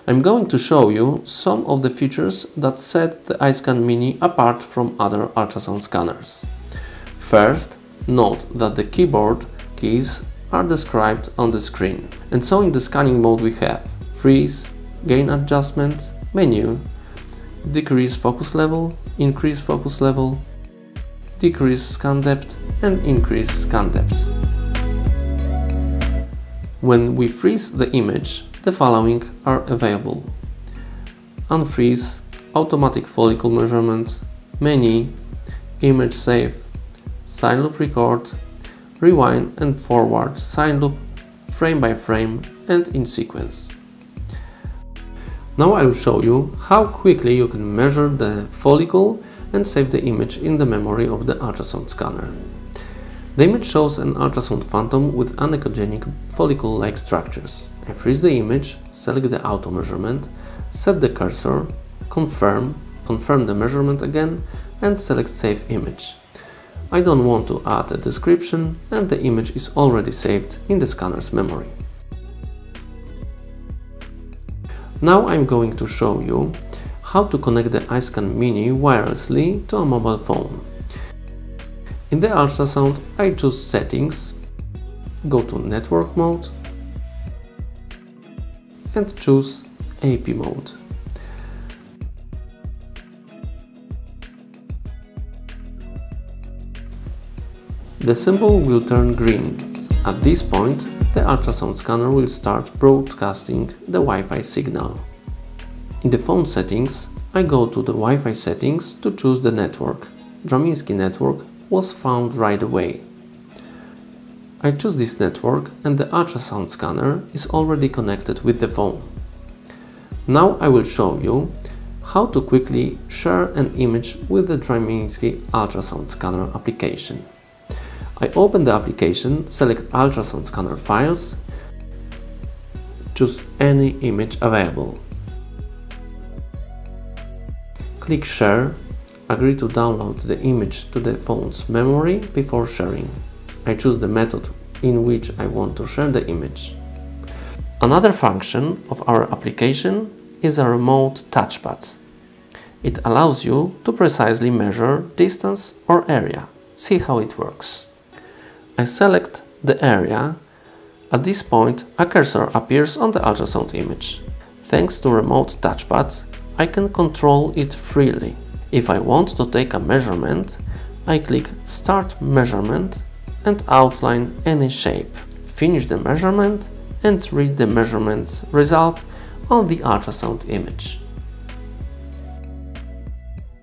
I'm going to show you some of the features that set the iScan Mini apart from other ultrasound scanners. First, note that the keyboard keys are described on the screen. And so in the scanning mode we have freeze, gain adjustment, menu, decrease focus level, increase focus level, decrease scan depth and increase scan depth. When we freeze the image, the following are available: unfreeze, automatic follicle measurement, menu, image save, sine loop record, rewind and forward sine loop, frame by frame and in sequence. Now I will show you how quickly you can measure the follicle and save the image in the memory of the ultrasound scanner. The image shows an ultrasound phantom with anechogenic follicle-like structures. I freeze the image, select the auto measurement, set the cursor, confirm the measurement again and select save image. I don't want to add a description and the image is already saved in the scanner's memory. Now I'm going to show you how to connect the iScan Mini wirelessly to a mobile phone. In the ultrasound, I choose Settings, go to Network mode and choose AP mode. The symbol will turn green. At this point, the ultrasound scanner will start broadcasting the Wi-Fi signal. In the phone settings, I go to the Wi-Fi settings to choose the network. Draminski network was found right away. I choose this network and the ultrasound scanner is already connected with the phone. Now I will show you how to quickly share an image with the Draminski ultrasound scanner application. I open the application, select ultrasound scanner files, choose any image available. Click Share, agree to download the image to the phone's memory before sharing. I choose the method in which I want to share the image. Another function of our application is a remote touchpad. It allows you to precisely measure distance or area. See how it works. I select the area. At this point, a cursor appears on the ultrasound image. Thanks to remote touchpad, I can control it freely. If I want to take a measurement, I click Start Measurement and outline any shape. Finish the measurement and read the measurement result on the ultrasound image.